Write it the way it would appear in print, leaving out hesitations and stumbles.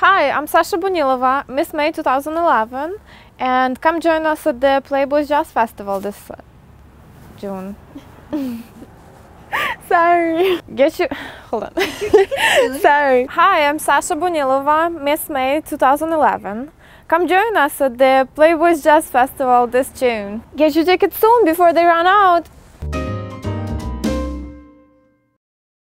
Hi, I'm Sasha Bonilova, Miss May 2011, and come join us at the Playboy Jazz Festival this June. Sorry. Hold on. Sorry. Hi, I'm Sasha Bonilova, Miss May 2011. Come join us at the Playboy Jazz Festival this June. Get your tickets soon before they run out.